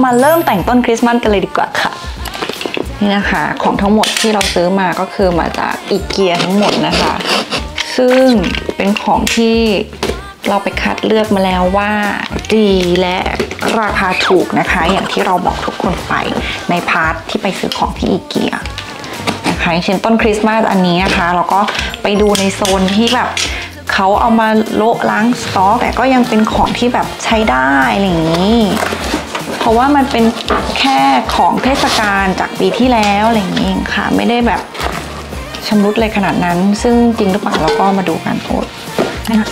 มาเริ่มแต่งต้นคริสต์มาสกันเลยดีกว่าค่ะนี่นะคะของทั้งหมดที่เราซื้อมาก็คือมาจากอีเกียทั้งหมดนะคะซึ่งเป็นของที่เราไปคัดเลือกมาแล้วว่าดีและราคาถูกนะคะอย่างที่เราบอกทุกคนไปในพาร์ทที่ไปซื้อของที่อีเกียนะคะอย่างเช่นต้นคริสต์มาสอันนี้นะคะเราก็ไปดูในโซนที่แบบเขาเอามาโละล้างสต็อกแต่ก็ยังเป็นของที่แบบใช้ได้อะไรอย่างนี้เพราะว่ามันเป็นแค่ของเทศกาลจากปีที่แล้วอะไรอย่างนี้ค่ะไม่ได้แบบชำรุดเลยขนาดนั้นซึ่งจริงหรือเปล่าเราก็มาดูกันโอ๊ตนะคะ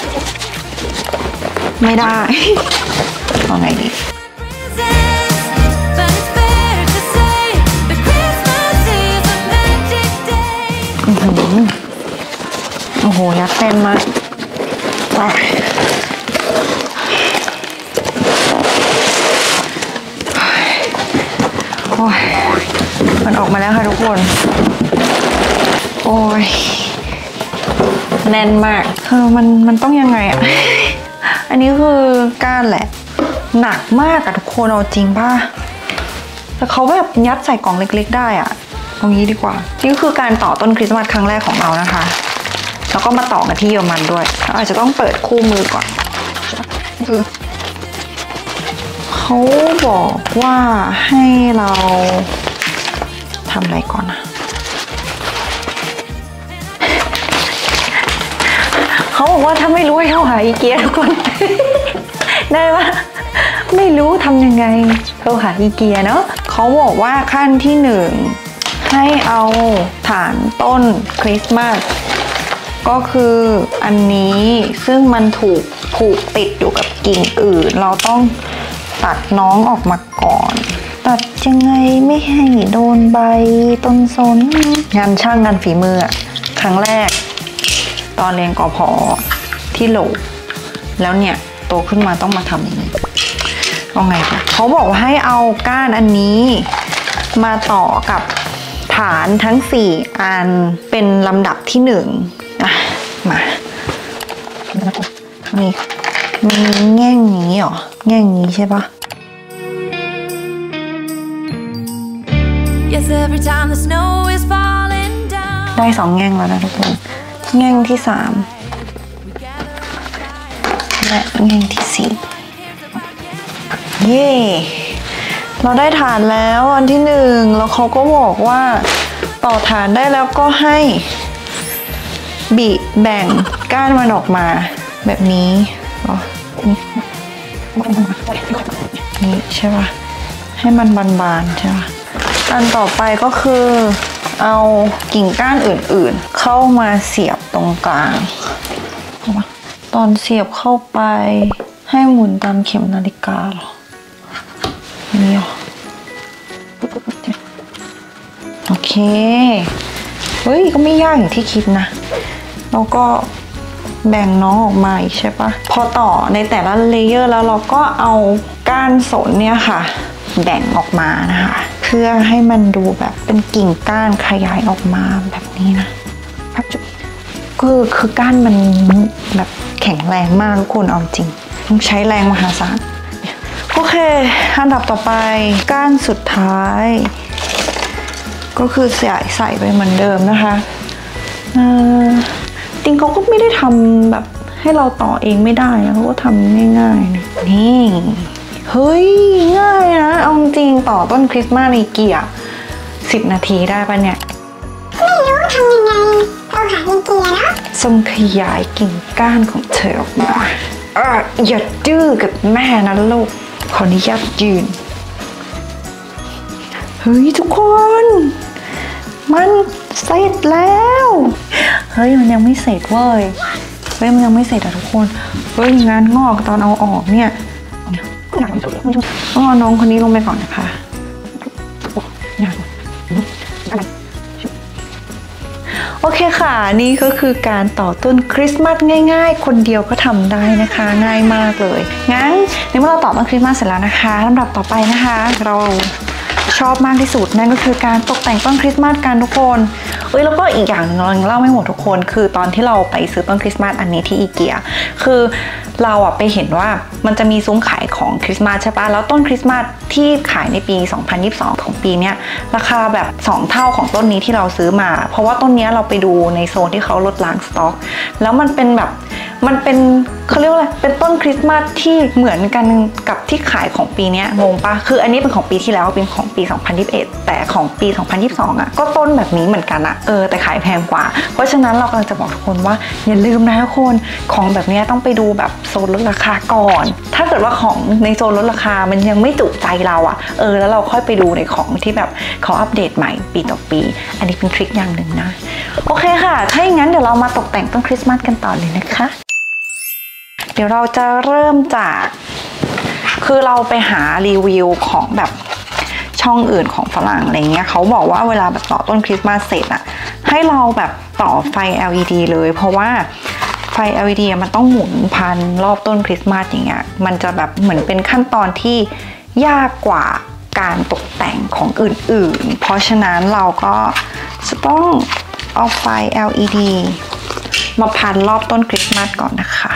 ไม่ได้เอาไงดีโอ้โหยัดเต็มมากโอ้ยมันออกมาแล้วค่ะทุกคนโอ้ยแน่นมากมันต้องยังไงอะอันนี้คือก้านแหละหนักมากอะทุกคนเอาจริงป่ะแต่เขาแบบยัดใส่กล่องเล็กๆได้อะตรงนี้ดีกว่านี่คือการต่อต้นคริสต์มาสครั้งแรกของเรานะคะแล้วก็มาต่อกันที่เยอรมันด้วยเราอาจจะต้องเปิดคู่มือก่อนเขาบอกว่าให้เราทำอะไรก่อนนะเขาบอกว่าถ้าไม่รู้ให้เข้าหาอีเกียทุกคน ได้ปะไม่รู้ทำยังไงเข้าหาอีเกียเนาะเขาบอกว่าขั้นที่1ให้เอาฐานต้นคริสต์มาสก็คืออันนี้ซึ่งมันถูกผูกติดอยู่กับกิ่งอื่นเราต้องตัดน้องออกมาก่อนตัดยังไงไม่ให้โดนใบต้นสนงานช่างงานฝีมือครั้งแรกตอนเรียนกพ.ที่โหลแล้วเนี่ยโตขึ้นมาต้องมาทำอย่างนี้เอาไงคะเขาบอกว่าให้เอาก้านอันนี้มาต่อกับฐานทั้ง4อันเป็นลำดับที่1มานี่มีแง่งนี้เหรอแง่งนี้ใช่ปะได้2แง่งแล้วนะทุกคนแง่งที่3และแง่งที่4เย้เราได้ฐานแล้วอันที่1แล้วเขาก็บอกว่าต่อฐานได้แล้วก็ให้แบ่งก้านมันออกมาแบบนี้นี่ใช่ป่ะให้มันบานๆใช่ป่ะอันต่อไปก็คือเอากิ่งก้านอื่นๆเข้ามาเสียบตรงกลางตอนเสียบเข้าไปให้หมุนตามเข็มนาฬิกาหรอนี่หรอโอเคเฮ้ยก็ไม่ยากอย่างที่คิดนะแล้วก็แบ่งน้องออกมาอีกใช่ปะพอต่อในแต่ละเลเยอร์แล้วเราก็เอาก้านสนเนี่ยค่ะแบ่งออกมานะคะเพื่อให้มันดูแบบเป็นกิ่งก้านขยายออกมาแบบนี้นะคือก้านมันแบบแข็งแรงมากทุกคนเอาจริงต้องใช้แรงมหาศาลโอเคอันดับต่อไปก้านสุดท้ายก็คือใส่ไปเหมือนเดิมนะคะจริงเขาก็ไม่ได้ทำแบบให้เราต่อเองไม่ได้นะเขาก็ทำง่ายๆนะนี่เฮ้ยง่ายนะเอาจริงต่อต้นคริสต์มาสในเกียร์10 นาทีได้ปะเนี่ยไม่รู้ทำยังไงเราหาอีเกียนะทรงขยายกิ่งก้านของเธอออกมาอย่าดื้อกับแม่นะลูกขออนุญาตยืนเฮ้ยทุกคนมันเสร็จแล้วเฮ้ยมันยังไม่เสร็จเว้ยมันยังไม่เสร็จอะทุกคนเฮ้ยงานงอกตอนเอาออกเนี่ยต้องเอาน้องคนนี้ลงไปก่อนนะคะโอเคค่ะนี่ก็คือการต่อต้นคริสต์มาสง่ายๆคนเดียวก็ทำได้นะคะง่ายมากเลยงั้นในเมื่อเราต่อต้นคริสต์มาสเสร็จแล้วนะคะลำดับต่อไปนะคะเราชอบมากที่สุดนั่นก็คือการตกแต่งต้นคริสต์มาสกันทุกคนแล้วก็อีกอย่างนึงเราเล่าไม่หมดทุกคนคือตอนที่เราไปซื้อต้นคริสต์มาสอันนี้ที่อีเกียคือเราอะไปเห็นว่ามันจะมีซุ้มขายของคริสต์มาสใช่ปะแล้วต้นคริสต์มาสที่ขายในปี 2022 ของปีเนี้ยราคาแบบ2เท่าของต้นนี้ที่เราซื้อมาเพราะว่าต้นนี้เราไปดูในโซนที่เขาลดล้างสต็อกแล้วมันเป็นแบบมันเป็นเขาเรียกว่าอะไรเป็นต้นคริสต์มาสที่เหมือนกันกับที่ขายของปีนี้งงปะคืออันนี้เป็นของปีที่แล้วเป็นของปี 2021 แต่ของปี 2022 อ่ะก็ต้นแบบนี้เหมือนกันอะแต่ขายแพงกว่าเพราะฉะนั้นเรากำลังจะบอกทุกคนว่าอย่าลืมนะทุกคนของแบบนี้ต้องไปดูแบบโซนลดราคาก่อนถ้าเกิดว่าของในโซนลดราคามันยังไม่จุใจเราอะแล้วเราค่อยไปดูในของที่แบบเขาอัปเดตใหม่ปีต่อปีอันนี้เป็นทริคอย่างหนึ่งนะโอเคค่ะถ้าอย่างนั้นเดี๋ยวเรามาตกแต่งต้นคริสต์มาสกันต่อเลยนะคะเดี๋ยวเราจะเริ่มจากคือเราไปหารีวิวของแบบช่องอื่นของฝรั่งอะไรเงี้ยเขาบอกว่าเวลาแบบต่อต้นคริสต์มาสเสร็จอะให้เราแบบต่อไฟ LED เลยเพราะว่าไฟ LED มันต้องหมุนพันรอบต้นคริสต์มาสอย่างเงี้ยมันจะแบบเหมือนเป็นขั้นตอนที่ยากกว่าการตกแต่งของอื่นๆเพราะฉะนั้นเราก็จะต้องเอาไฟ LED มาพันรอบต้นคริสต์มาสก่อนนะคะ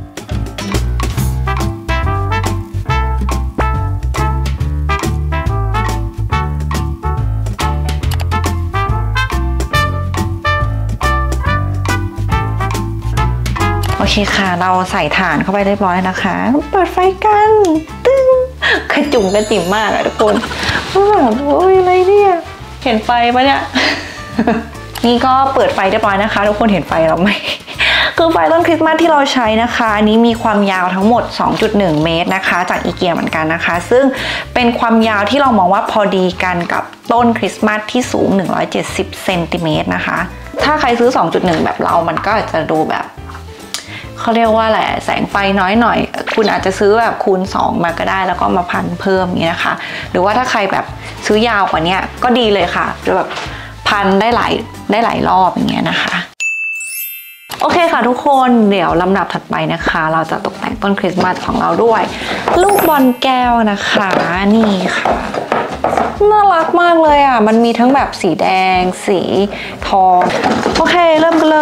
โอเคค่ะเราใส่ถ่านเข้าไปเรียบร้อยนะคะเปิดไฟกันตึ้งกระจุ่มกระจิ๋มมากอะทุกคนแบบโอ้ยอะไรเนี่ยเห็นไฟปะเนี่ย นี่ก็เปิดไฟเรียบร้อยนะคะทุกคนเห็นไฟเราไหม คือไฟต้นคริสต์มาสที่เราใช้นะคะอันนี้มีความยาวทั้งหมด 2.1 เมตรนะคะจากอีเกียเหมือนกันนะคะซึ่งเป็นความยาวที่เรามองว่าพอดีกันกับต้นคริสต์มาสที่สูง170เซนติเมตรนะคะถ้าใครซื้อ 2.1 แบบเรามันก็จะดูแบบเขาเรียกว่าแหละแสงไฟน้อยหน่อยคุณอาจจะซื้อแบบคูณ2มาก็ได้แล้วก็มาพันเพิ่มอย่างนี้นะคะหรือว่าถ้าใครแบบซื้อยาวกว่านี้ก็ดีเลยค่ะจะแบบพันได้หลายรอบอย่างเงี้ยนะคะโอเคค่ะทุกคนเดี๋ยวลำดับถัดไปนะคะเราจะตกแต่งต้นคริสต์มาสของเราด้วยลูกบอลแก้วนะคะนี่ค่ะน่ารักมากเลยอ่ะมันมีทั้งแบบสีแดงสีทองโอเคเริ่มกันเลย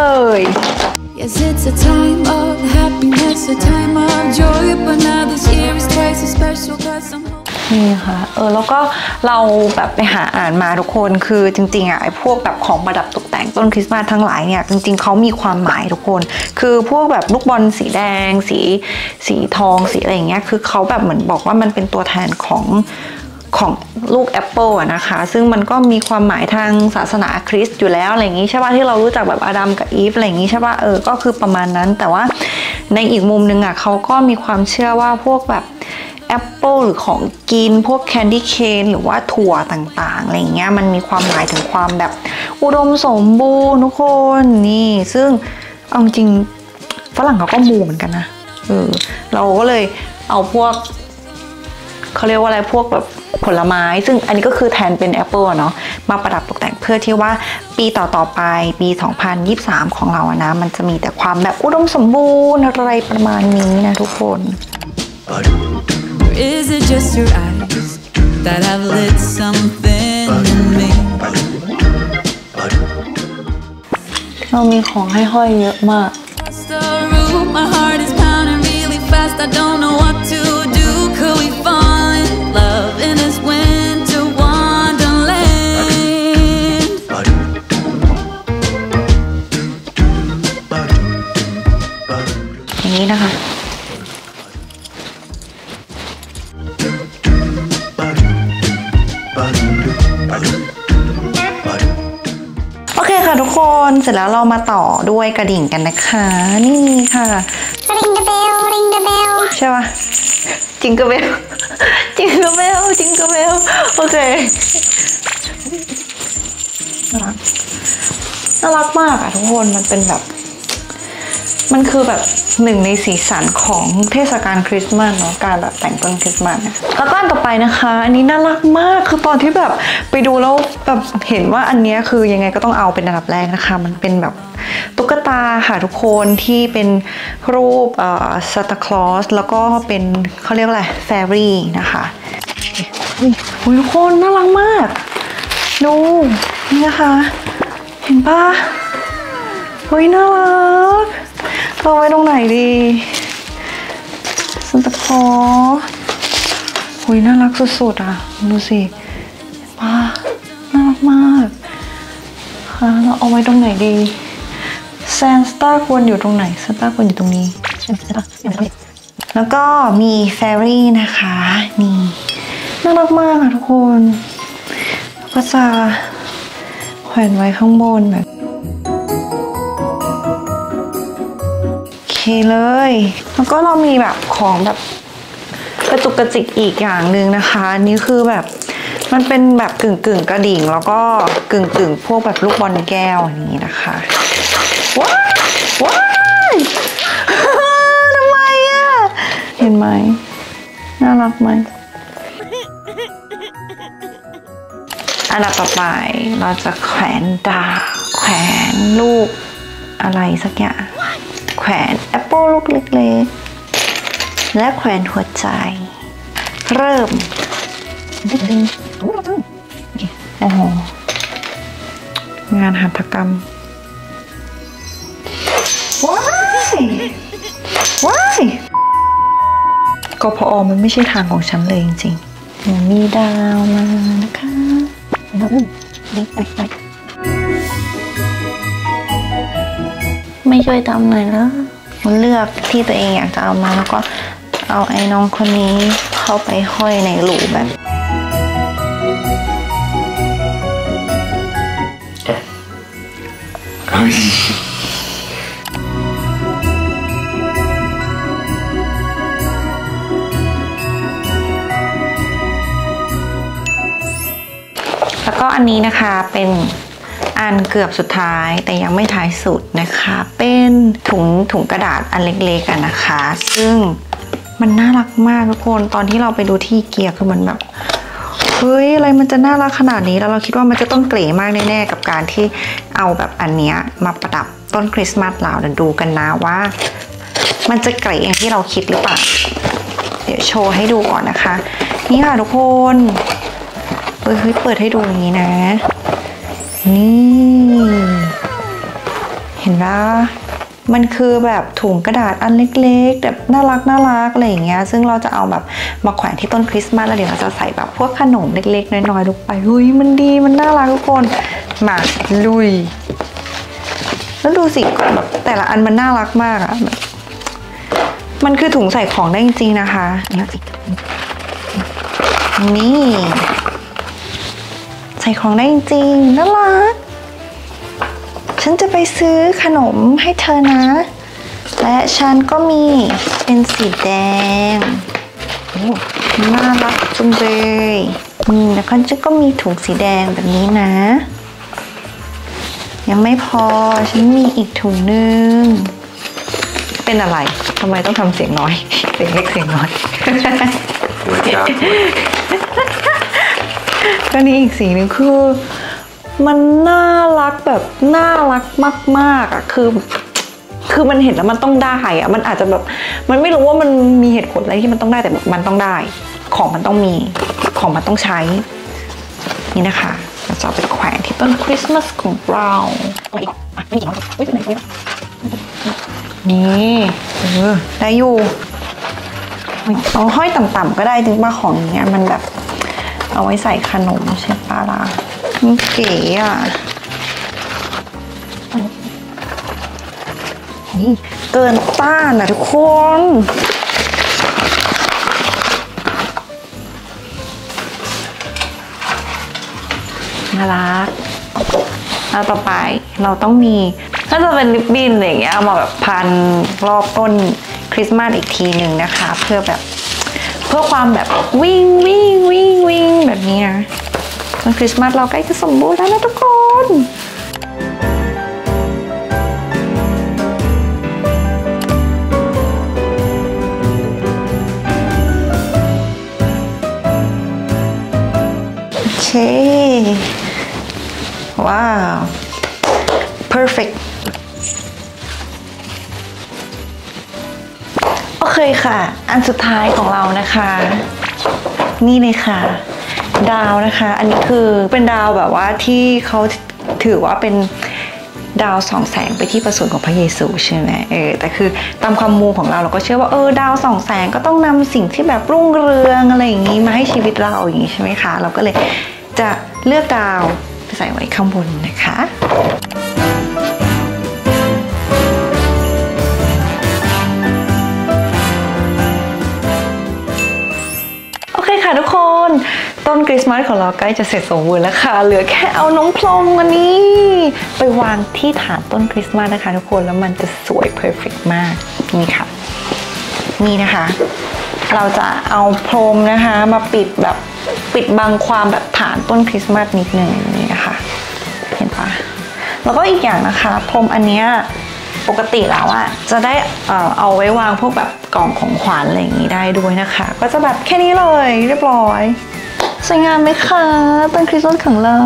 Yes, it's a time of happiness, a time of joy, but now this year is twice as special 'cause I'm home. นี่ค่ะแล้วก็เราแบบไปหาอ่านมาทุกคนคือจริงๆอ่ะไอ้พวกแบบของประดับตกแต่งต้นคริสต์มาสทั้งหลายเนี่ยจริงๆเขามีความหมายทุกคนคือพวกแบบลูกบอลสีแดงสีทองสีอะไรอย่างเงี้ยคือเขาแบบเหมือนบอกว่ามันเป็นตัวแทนของลูกแอปเปิลอะนะคะซึ่งมันก็มีความหมายทางศาสนาคริสต์อยู่แล้วอะไรอย่างงี้ใช่ป่ะที่เรารู้จักแบบอาดัมกับอีฟอะไรอย่างงี้ใช่ป่ะก็คือประมาณนั้นแต่ว่าในอีกมุมนึงอะเขาก็มีความเชื่อว่าพวกแบบแอปเปิลหรือของกินพวกแคนดี้เคนหรือว่าถั่วต่างๆอะไรอย่างเงี้ยมันมีความหมายถึงความแบบอุดมสมบูรณ์ทุกคนนี่ซึ่งเอาจริงฝรั่งเขาก็มูเหมือนกันนะเราก็เลยเอาพวกเขาเรียกว่าอะไรพวกแบบผลไม้ซึ่งอันนี้ก็คือแทนเป็นแอปเปิลเนาะมาประดับตกแต่งเพื่อที่ว่าปีต่อๆไปปี 2023 ของเราอะนะมันจะมีแต่ความแบบอุดมสมบูรณ์อะไรประมาณนี้นะทุกคน Is it just your eyes that have lit something in me? เรามีของให้ห้อยเยอะมาก My heart is pounding really fast. I don't know what to do. Could we fall in love in this winter wonderland? อย่างนี้นะคะโอเคค่ะทุกคนเสร็จแล้วเรามาต่อด้วยกระดิ่งกันนะคะนี่ค่ะริงเดอะเบลริงเดอะเบลใช่ปะจิงเกอร์เบลจิงเกอร์เบลจิงเกอร์เบลโอเคน่ารักมากอะทุกคนมันเป็นแบบมันคือแบบหนึ่งในสีสันของเทศกาลคริสต์มาสเนาะการแบบแต่งต้นคริสต์มาสนะแล้วก็อันต่อไปนะคะอันนี้น่ารักมากคือตอนที่แบบไปดูแล้วแบบเห็นว่าอันนี้คือยังไงก็ต้องเอาเป็นอันดับแรกนะคะมันเป็นแบบตุ๊กตาค่ะทุกคนที่เป็นรูปซานตาคลอสแล้วก็เป็นเขาเรียกว่าอะไรแฟรี่นะคะทุกคนน่ารักมากดูนี่นะคะเห็นปะเฮ้ยน่ารักเราไว้ตรงไหนดีซันตาคลอสหุยน่ารักสุดๆอ่ะดูสิว้าน่ารักมากค่ะเราเอาไว้ตรงไหนดีซานต้าควรอยู่ตรงไหนซานต้าควรอยู่ตรงนี้แล้วก็มีแฟรี่นะคะนี่น่ารักมากค่ะทุกคนก็จะแขวนไว้ข้างบนแบบโอเคเลยแล้วก็เรามีแบบของแบบกระจุกกระจิกอีกอย่างหนึ่งนะคะนี่คือแบบมันเป็นแบบกึ่งกระดิ่งแล้วก็กึ่งพวกแบบลูกบอลแก้วอย่างนี้นะคะว้ายทำไมอ่ะเห็นไหมน่ารักไหมอันดับต่อไปเราจะแขวนดาวแขวนลูกอะไรสักอย่างแขวนแอปเปิลลูกเล็กๆและแขวนหัวใจเริ่มโอ้โหงานหัตถกรรมว้ายกพอมันไม่ใช่ทางของฉันเลยจริงๆมีดาวมานะคะไม่ช่วยทำหน่อยแล้วเลือกที่ตัวเองอยากจะเอามาแล้วก็เอาไอ้น้องคนนี้เข้าไปห้อยในหลูแบบแล้วก็อันนี้นะคะเป็นอันเกือบสุดท้ายแต่ยังไม่ท้ายสุดนะคะเป็นถุงกระดาษอันเล็กๆกันนะคะซึ่งมันน่ารักมากทุกคนตอนที่เราไปดูที่เกียร์คือมันแบบเฮ้ยอะไรมันจะน่ารักขนาดนี้แล้วเราคิดว่ามันจะต้องเก๋มากแน่ๆกับการที่เอาแบบอันเนี้ยมาประดับต้นคริสต์มาสเราเดี๋ยวดูกันนะว่ามันจะเก๋อย่างที่เราคิดหรือเปล่าเดี๋ยวโชว์ให้ดูก่อนนะคะนี่ค่ะทุกคนเฮ้ยเปิดให้ดูอย่างนี้นะนี่เห็นปะมันคือแบบถุงกระดาษอันเล็กๆแบบน่ารักอะไรอย่างเงี้ยซึ่งเราจะเอาแบบมาแขวนที่ต้นคริสต์มาสแล้วเดี๋ยวเราจะใส่แบบพวกขนมเล็กๆน้อยๆลงไปเฮ้ยมันดีมันน่ารักทุกคนมาลุยแล้วดูสิแบบแต่ละอันมันน่ารักมากอะแบบมันคือถุงใส่ของได้จริงๆนะคะนี่ใส่ของได้จริงๆน่ารักฉันจะไปซื้อขนมให้เธอนะและฉันก็มีเป็นสีแดงน่ารักจุงเลยแล้วฉันก็มีถุงสีแดงแบบนี้นะยังไม่พอฉันมีอีกถุงนึงเป็นอะไรทำไมต้องทำเสียงน้อยเสียงเล็กเสียงน้อยก็นี่อีกสีหนึ่งคือมันน่ารักแบบน่ารักมากๆอ่ะคือมันเห็นแล้วมันต้องได้อ่ะมันอาจจะแบบมันไม่รู้ว่ามันมีเหตุผลอะไรที่มันต้องได้แต่มันต้องได้ของมันต้องมีของมันต้องใช้นี่นะคะเราจะเอาไปแขวนที่ต้นคริสต์มาสของเรานี่ได้อยู่เอาห้อยต่ำๆก็ได้จริงป่ะของเนี้ยมันแบบเอาไว้ใส่ขนมใช่ปะล่ะมันเก๋อ่ะเกินต้านอ่ะทุกคนน่ารักแล้วต่อไปเราต้องมีถ้าจะเป็นริบบิ้นอะไรอย่างเงี้ยเอามาแบบพันรอบต้นคริสต์มาสอีกทีหนึ่งนะคะเพื่อความแบบวิ่งแบบนี้นะวันคริสต์มาสเราใกล้จะสมบูรณ์แล้วนะทุกคนโอเคว้าว perfect โอเคค่ะอันสุดท้ายของเรานะคะนี่เลยค่ะดาวนะคะอันนี้คือเป็นดาวแบบว่าที่เขาถือว่าเป็นดาวส่องแสงไปที่ประสูติของพระเยซูใช่ไหมแต่คือตามความมูของเราก็เชื่อว่าดาวส่องแสงก็ต้องนำสิ่งที่แบบรุ่งเรืองอะไรอย่างนี้มาให้ชีวิตเราอย่างนี้ใช่ไหมคะเราก็เลยจะเลือกดาวไปใส่ไว้ข้างบนนะคะค่ะทุกคนต้นคริสต์มาสของเราใกล้จะเสร็จสมบูรณ์แล้วค่ะเหลือแค่เอาน้องพรมอันนี้ไปวางที่ฐานต้นคริสต์มาสนะคะทุกคนแล้วมันจะสวยเพอร์เฟกต์มากนี่ค่ะนี่นะคะเราจะเอาพรมนะคะมาปิดบังความแบบฐานต้นคริสต์มาสนิดหนึ่งนี่นะคะเห็นปะแล้วก็อีกอย่างนะคะพรมอันเนี้ยปกติแล้วอะจะได้เอาไว้วางพวกแบบกล่องของขวัญอะไรอย่างนี้ได้ด้วยนะคะก็จะแบบแค่นี้เลยเรียบร้อยสวยงามไหมคะต้นคริสต์มาสของเรา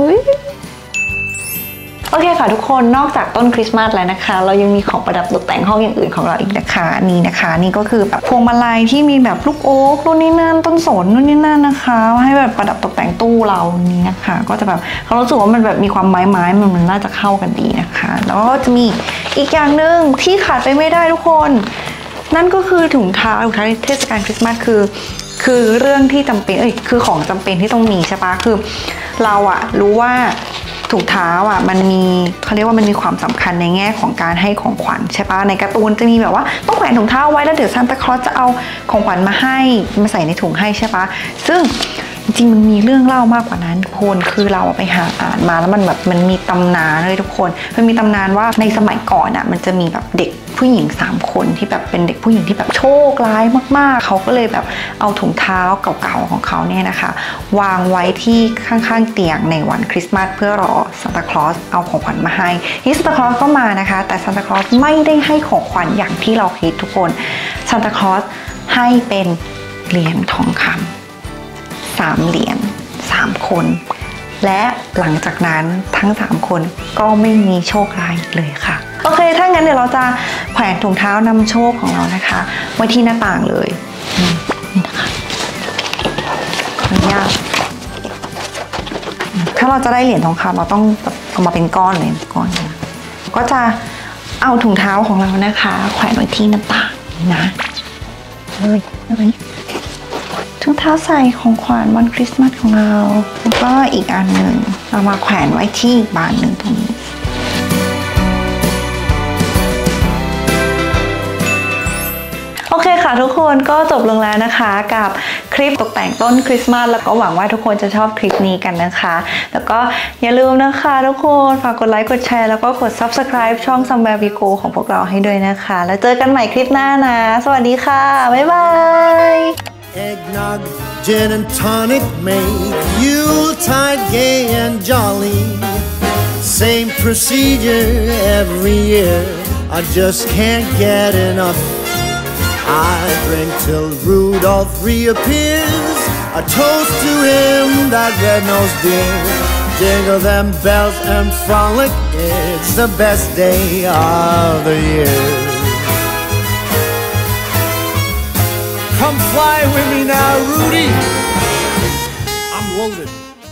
โอเคค่ะทุกคนนอกจากต้นคริสต์มาสแล้วนะคะเรายังมีของประดับตกแต่งห้องอย่างอื่นของเราอีกนะคะนี่นะคะนี่ก็คือแบบพวงมาลัยที่มีแบบลูกโอ๊กนู่นนี่นั่นต้นสนนู่นนี่นั่นนะคะให้แบบประดับตกแต่งตู้เรานี้นะคะก็จะแบบเขารู้สึกว่ามันแบบมีความไม้มันน่าจะเข้ากันดีนะคะแล้วก็จะมีอีกอย่างหนึ่งที่ขาดไปไม่ได้ทุกคนนั่นก็คือถุงเท้าเทศกาลคริสต์มาสคือเรื่องที่จำเป็นคือของจำเป็นที่ต้องมีใช่ปะคือเราอะรู้ว่าถุงเท้าอ่ะมันมีเขาเรียกว่ามันมีความสำคัญในแง่ของการให้ของขวัญใช่ปะในการ์ตูนจะมีแบบว่าต้องแขวนถุงเท้าไว้แล้วเดี๋ยวซานตาคลอสจะเอาของขวัญมาให้มาใส่ในถุงให้ใช่ปะซึ่งจริงมันมีเรื่องเล่ามากกว่านั้นทุกคนคือเราไปหาอ่านมาแล้วมันมีตำนานเลยทุกคนมันมีตำนานว่าในสมัยก่อนอ่ะมันจะมีแบบเด็กผู้หญิง3 คนที่แบบเป็นเด็กผู้หญิงที่แบบโชคร้ายมากๆเขาก็เลยแบบเอาถุงเท้าเก่าๆของเขาเนี่ยนะคะวางไว้ที่ข้างๆเตียงในวันคริสต์มาสเพื่อรอซานตาคลอสเอาของขวัญมาให้ซานตาคลอสก็มานะคะแต่ซานตาคลอสไม่ได้ให้ของขวัญอย่างที่เราคิดทุกคนซานตาคลอสให้เป็นเหรียญทองคำ3 เหรียญ3 คนและหลังจากนั้นทั้ง3 คนก็ไม่มีโชคร้ายเลยค่ะโอเคถ้างั้นเดี๋ยวเราจะแขวนถุงเท้านำโชคของเรานะคะไว้ที่หน้าต่างเลยนี่นะคะขออนุญาตถ้าเราจะได้เหรียญทองคำเราต้องเอามาเป็นก้อนเลยก้อนนะก็จะเอาถุงเท้าของเรานะคะแขวนไว้ที่หน้าต่างนะเลยถุงเท้าใส่ของขวัญวันคริสต์มาสของเราแล้วก็อีกอันหนึ่งเรามาแขวนไว้ที่อีกบานหนึ่งตรงนี้โอเคค่ะทุกคนก็จบลงแล้วนะคะกับคลิปตกแต่งต้นคริสต์มาสแล้วก็หวังว่าทุกคนจะชอบคลิปนี้กันนะคะแล้วก็อย่าลืมนะคะทุกคนฝากกดไลค์กดแชร์แล้วก็กด Subscribe ช่อง Somewhere We Go ของพวกเราให้ด้วยนะคะแล้วเจอกันใหม่คลิปหน้านะสวัสดีค่ะบ๊ายบาย Eggnog, gin and tonic make Yuletide gay and jolly. Same procedure every year, I just can't get enough. I drink till Rudolph reappears, a toast to him, that red-nosed dear. Jingle them bells and frolic, it's the best day of the year. Come fly with me now, Rudy. I'm loaded.